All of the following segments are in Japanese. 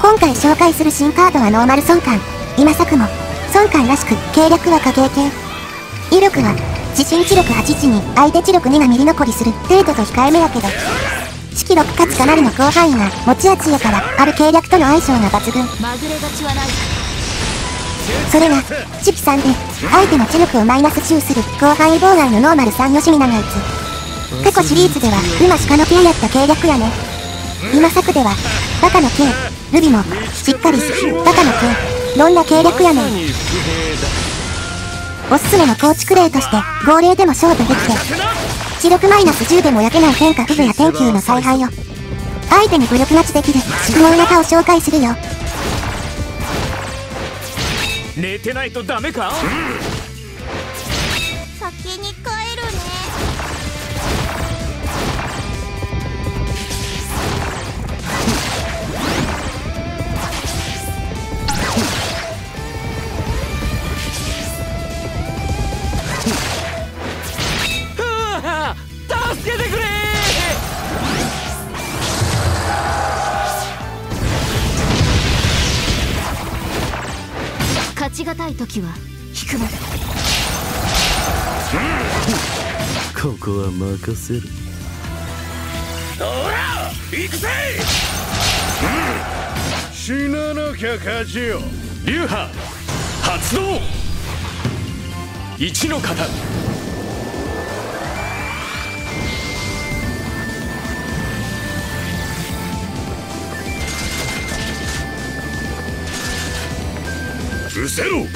今回紹介する新カードはノーマル孫漢。今作も孫漢らしく計略は過激系。威力は自身知力8時に相手知力2がミリ残りする程度と控えめやけど、式6かつかなりの広範囲が持ち味やから、ある計略との相性が抜群。それが式3で相手の知力をマイナス10する広範囲妨害のノーマル3吉見長打つ。過去シリーズでは馬鹿の系やった計略やね。今作ではバカの系ルビもしっかりバカの系どんな計略やねん。おすすめの構築例として号令でも勝負できて、知力マイナス10でも焼けない天下不武や天球の采配を相手に武力勝ちできる宿毛型を紹介するよ。 寝てないとダメか？ 先に帰るね。 助けてくれ。 勝ちがたい時は引くまで。 ここは任せる。 ほら行くぜ。 死ななきゃ勝ちよ。 流派発動。一の型。 失せろ。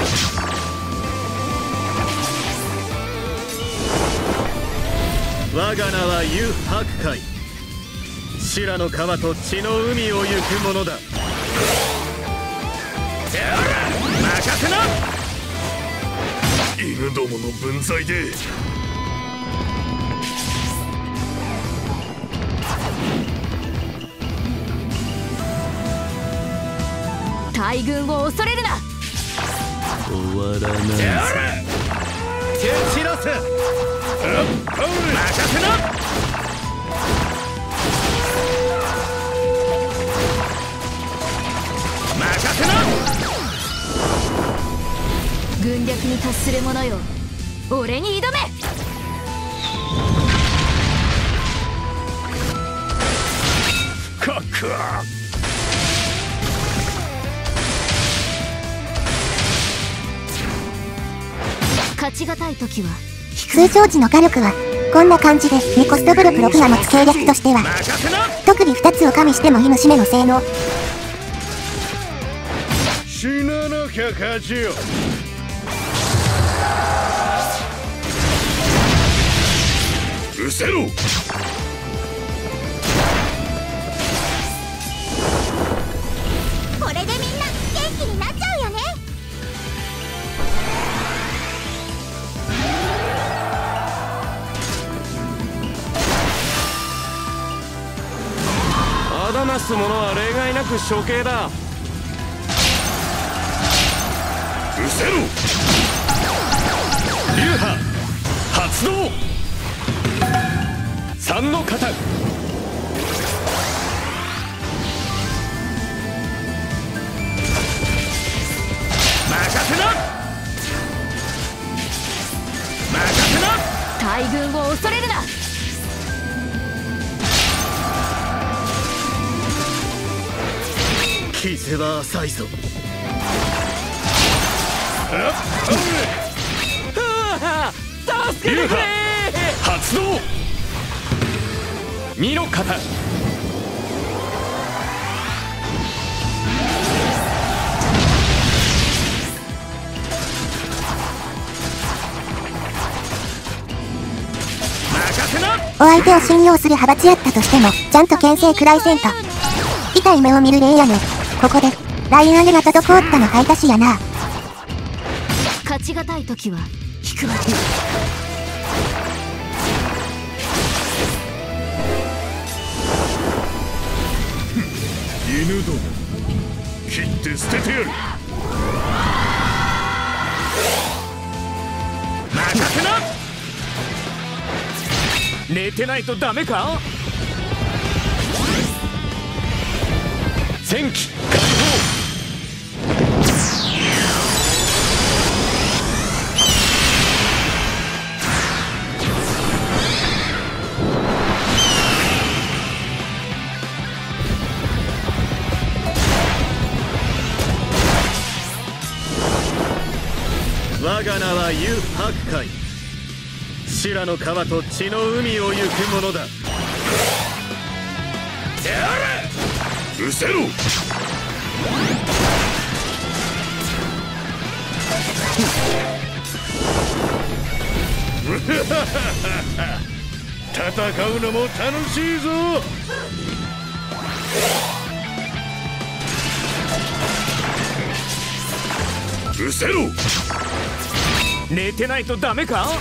我が名は湯白海。修羅の川と血の海を行くものだ。 任せな。 犬どもの分際で。 大軍を恐れるな。 終わらないぞ。 蹴散らせ。任せな。任せな。 軍略に達する者よ、俺に挑め。 かっか。 勝ちがたい時は通常時の火力はこんな感じで、2コスト武力6が持つ計略としては特に2つを加味してもいい虫目の性能。 死ななきゃ勝ちよ。失せろ。 これでみんな元気になっちゃうよね。 仇なす者は例外なく処刑だ。 失せろ。 流派発動。三の型。任せな。任せな。 大軍を恐れるな。 傷は浅いぞ。 助けてくれ。発動。二の型。 お相手を信用する派閥やったとしてもちゃんと牽制食らいせんと。痛い目を見る例やね。ここでライン上げが滞ったの買い足しやな。 勝ちがたい時は引くまで。 犬ども切って捨ててやる。 任せな。寝てないとダメか？戦機解放。 ナは遊白海。シラの川と血の海を行くものだ。 失せろ。戦うのも楽しいぞ。失せろ。 寝てないとダメか。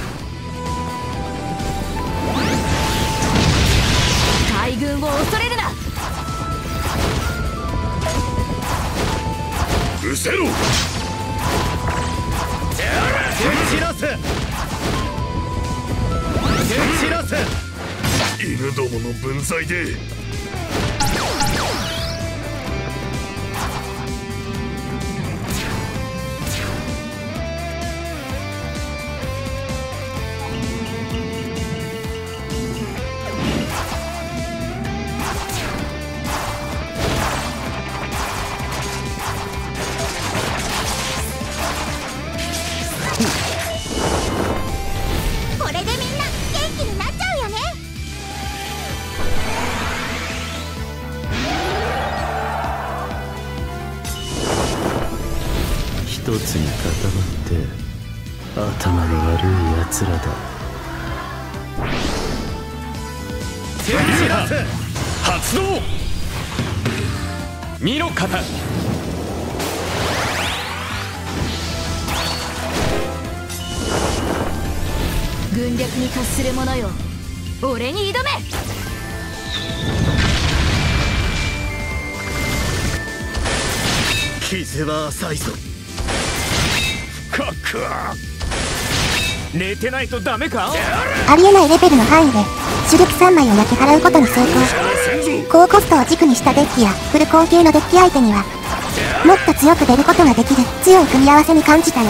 大軍を恐れるな。 失せろ。 蹴散らせ。蹴散らせ。 犬どもの分際で。 これでみんな元気になっちゃうよね。 一つに固まって頭の悪いやつらだ。 発動。見ろ方。 軍略に達する者よ、俺に挑め。 傷は浅いぞ。 かっか。寝てないとダメか。 ありえないレベルの範囲で主力3枚を焼き払うことに成功。高コストを軸にしたデッキやフルコン級のデッキ相手にはもっと強く出ることができる強い組み合わせに感じたよ。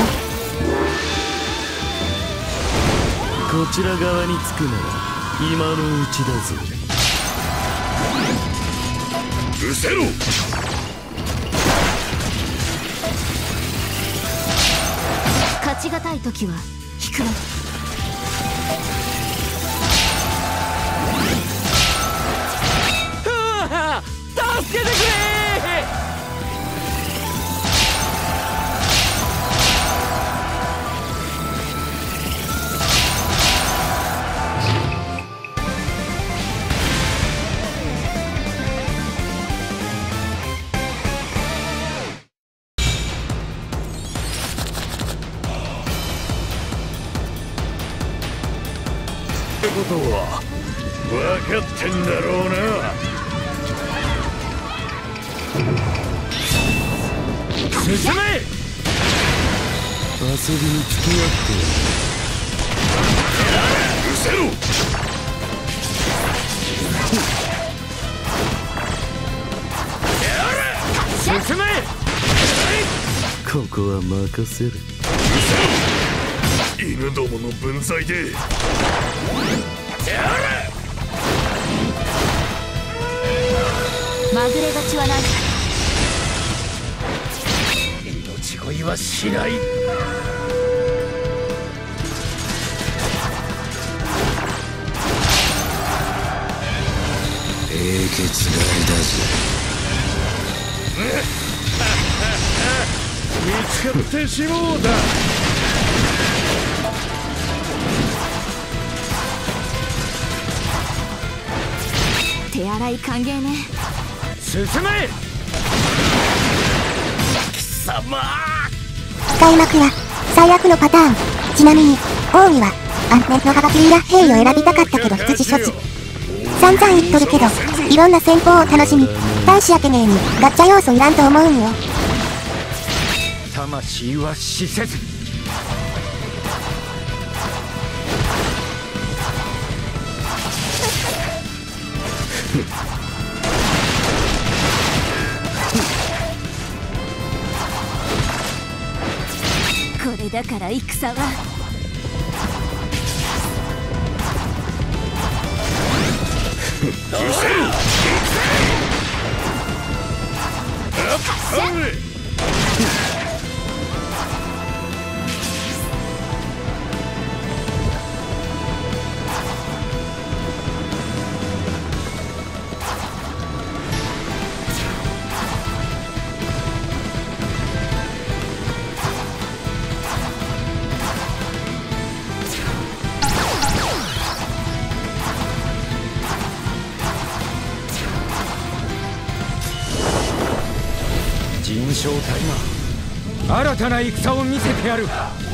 こちら側につくなら今のうちだぞ。 失せろ。 勝ちがたい時は引くわ。 助けてくれ。 ってことは分かってんだろうな。 進め。 遊びに付き合って失せろ。 進め。 ここは任せる。 犬どもの分際で。 まぐれ勝ちはない。 命乞いはしない。 英傑狩りだぜ。 見つかってしもうだ。 手洗い歓迎ね。 進め。貴様。 使いまくら最悪のパターン。ちなみに王には安定のハガキーラ兵を選びたかったけど羊処置散々言っとるけどいろんな戦法を楽しみ大使やけねえにガッチャ要素いらんと思うんよ。 魂は死せず。 これだから戦は。 正体が新たな戦を見せてやる。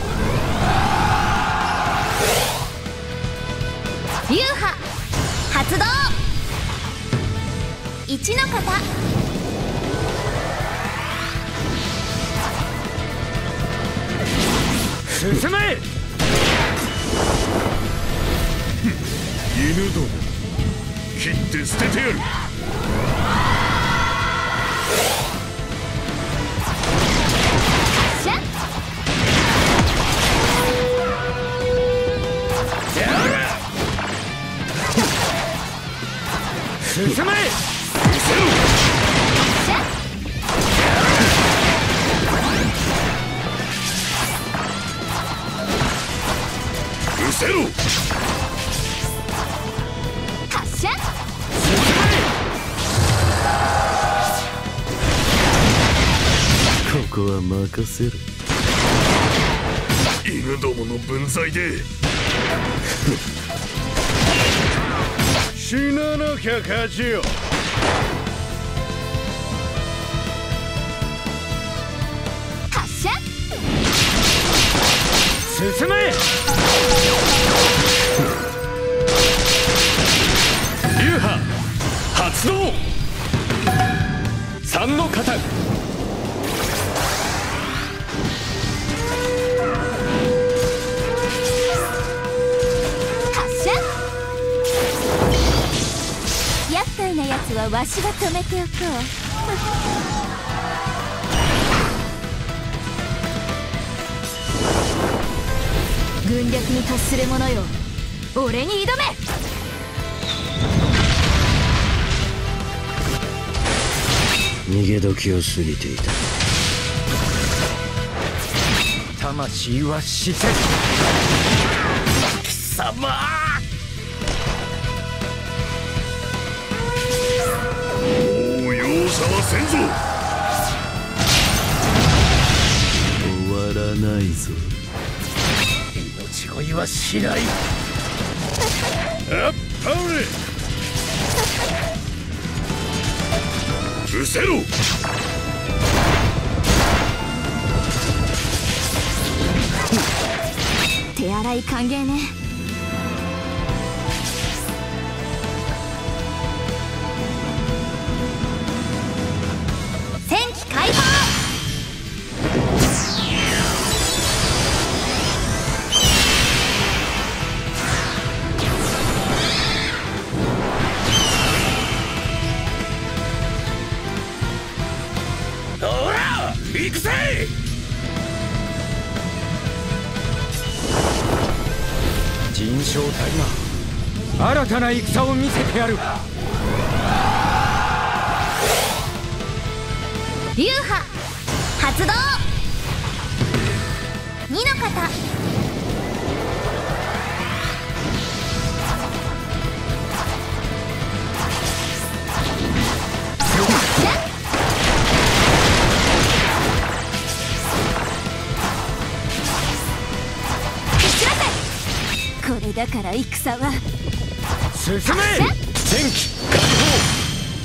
流派発動。一の型。 進め。 犬ども切って捨ててやる。 発射。 進め。 失せろ。 発射。 ここは任せる。 犬どもの分際で死ななきゃ勝ちよ。 発射。 進め。流派発動。三の型。 厄介なやつはわしが止めておこう。軍略に達する者よ、俺に挑め。 逃げ時を過ぎていた。 魂は死せ。貴様。 もう容赦はせんぞ。 終わらないぞ。 命乞いはしない。 あっぱれ。失せろ。 手洗い歓迎ね。戦機解放。 ほら行くぜ。陳正体が新たな戦を見せてやる。 流派発動。二の型。これだから戦は。 進め。戦機解放。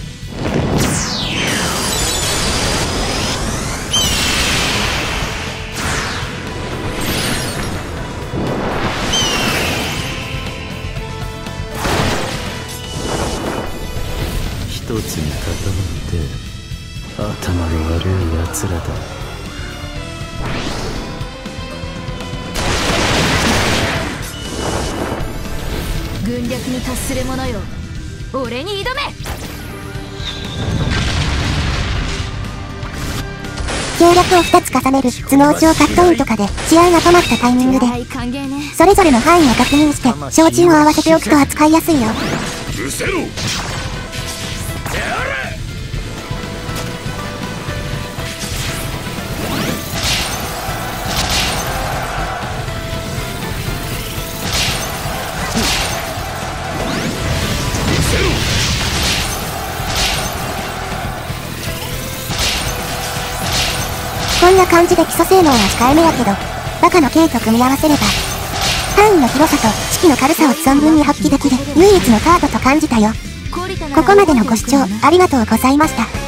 一つに固まって頭の悪いやつらだ。 軍略に達する者よ、俺に挑め。 計略を2つ重ねる頭脳上カットインとかで試合が止まったタイミングでそれぞれの範囲を確認して照準を合わせておくと扱いやすいよ。 失せろ。 こんな感じで基礎性能は控えめやけど、バカの剣と組み合わせれば、範囲の広さと士気の軽さを存分に発揮できる唯一のカードと感じたよ。ここまでのご視聴ありがとうございました。